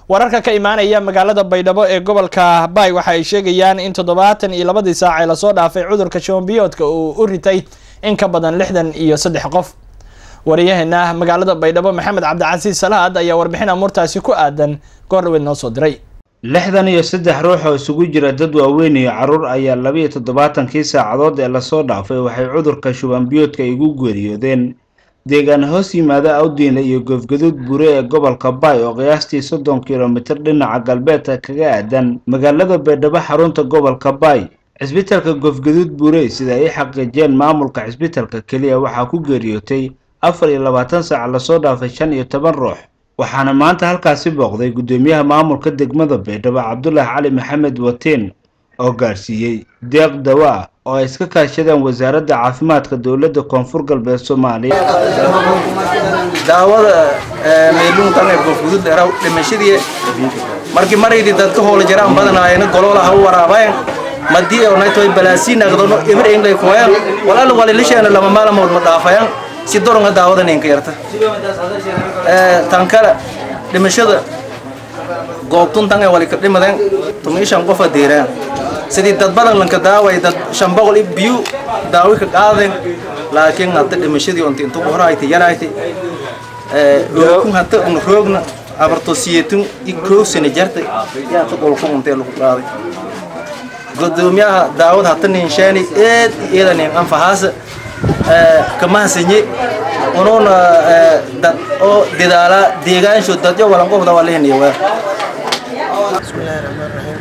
wararka ka imaanaya magaalada Baydhabo ee gobolka Bay waxa ay sheegayaan in 72 saac la soo dhaafay cudurka shuban biyoodka uu u ritay in ka badan 63 qof. wariyaheenna magaalada Baydhabo Maxamed Cabdicasiis Salaad ayaa warbixin amurtaasi ku aadan goorweed noo soo diray. 63 ruux oo isugu jira dad waaweyn iyo caruur ayaa 72 saacadood ee la soo dhaafay waxay cudurka shuban biyoodka igu geeriyoodeen deegaan hoos yimaada Awdiinle iyo Goofgaduud Buure ee gobolka Bay oo qiyaastii 30 kiiloomitir dhinaca galbeedka kaga aadan magaalada Baydhabo xarunta gobolka Bay. Cisbitaalka Goofgaduud Buure sida ay xaqiijiyeen maamulka cisbitaalka kaliya waxaa ku geeriyootay 24 saac la soo dhaafay 15 ruux. waxaana maanta halkaasi booqday gudoomiyaha maamulka degmada Baydhabo Cabdullaahi Cali Maxamed Watiin oo gaarsiiyay deeq dawa oo ay iska kaashadeen wasaaradda caafimaadka dawladda Koonfur Galbeed Soomaaliya. daawada meelun tan ee Goofgaduud dheeraw dhimashadii markii mareydii dadka hool jiraan badanaayeen goloolaha u waraabeen madii oo naytooy balaasiin aqdano eber inglay kooyaan walaal walaalisheena lama maalmood ma dhaafayaan si doronga daawada ninka yarta tan kale dhimashada goobtun tan ay wali ka dhimadeen tumishan qof adeeraan sidii dad badan lanka daaway dad 500 biyo daawi ka qaadeen laakiin hadda dhimashadii inta ku horaaytay yaraaytay kun hadda un roogna abarto siyeetun ikoosan jartay yaa qolku intee lagu qaaday gudoomiyaha daawad hadda ninshaani eedan anfahaasa kama sanyi ونونا دات أو ددارا ديجان شو دات جو ولا نقول ده ولا هني وين. بسم الله الرحمن الرحيم.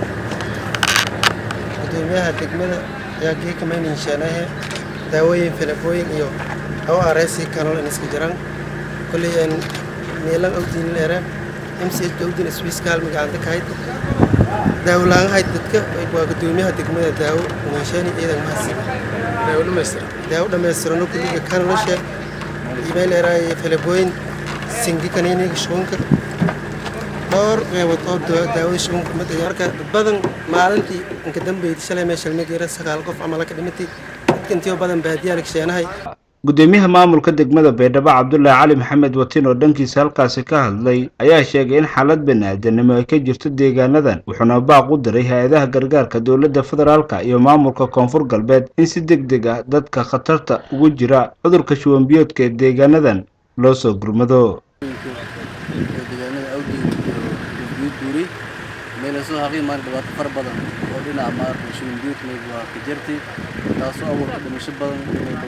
كتير تكملة يا جي كمان إن شاء الله داوين فلبوين يو أو أرسي كانوا الناس كجران كل ين نيلان أو دين ليرة MC أو دين سويس كال مقعدك هاي داولان هاي تك وكتير تكملة داو ونشاني إذا ما هسي داو لما يسرنا كل كانوا نشأ إيميل راي فلبوين سنجي كنيني شونك دور وطود داوي شونك متجارك بدن معلنتي إنك دم بيت سلامة شلمي غير سقال قف عملك دمتي كنتيو بدن بهديارك شيناهي gudoomiyaha maamulka degmada Baydhabo Cabdullaahi Cali Maxamed Watiin oo dhankiisa halkaasi ka hadlay ayaa sheegay in xaalad bani'aadanimo ay ka jirto deegaanadan wuxuuna baaq u diray hay'adaha gargaarka dawladda federaalka iyo maamulka Koonfur Galbeed in si degdeg ah dadka khatarta ugu jira cudurka shuban biyoodka ee deegaanadan loo soo gurmado. deegaanada Awdiinle Buure meel soo haqi maar dhibaato far badan oo dhinaca maar shuban biyoodka waa ka jirtay taasoo awood dhimasho badan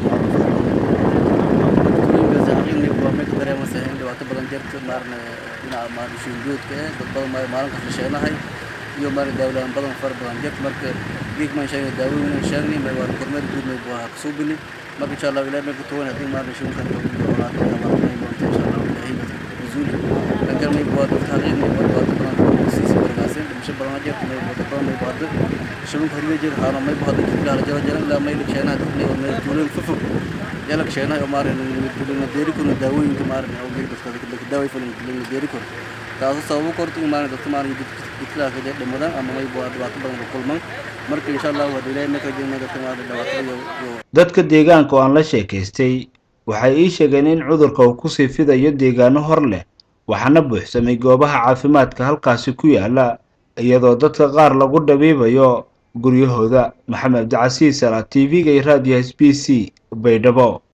مثلا دلوقتي بدن جرت مارنا هنا مار شو البيوت كه بدل ما مارنا كفشينا هاي يوم مار الدولة بدن فرق بدن جرت مرك بيك ما شيء الدولة من شغلي ما يوار كرمال بود ما يبغى كسوبني ما إن شاء الله ولا ما كتوه هذي مار شو كان يبغى إن شاء الله هي بزولي لكن ما يبغى تفعله ما يبغى تبغى سيس بركاسين مش بدن جرت ما يبغى تبغى ما يبغى شو خليه جر هذا ما يبغى تكلا رجال جرا لا ما يلقينا تبني وما يقولون ففو يلك شينا يمار الديري كون داوي يمار أو غير بس داوي فلان الديري كون تاسو سبب كورت يمار دكتور يطلع كده دمدان أما ما يبغى دوات بدن كل من مرك إن شاء الله وديله إنك جينا دكتور دوات dadka deegaanka oo aan la sheekaystay waxay ii sheegeen in cudurka uu ku sii fidayo deegaano hor leh waxaana buuxsamay goobaha caafimaadka halkaasi ku yaala iyadoo dadka qaar lagu dhabiibayo guryahooda. Maxamed Cabdicasiis Salaad TV ga iyo raadiyo SBC Baydhabo.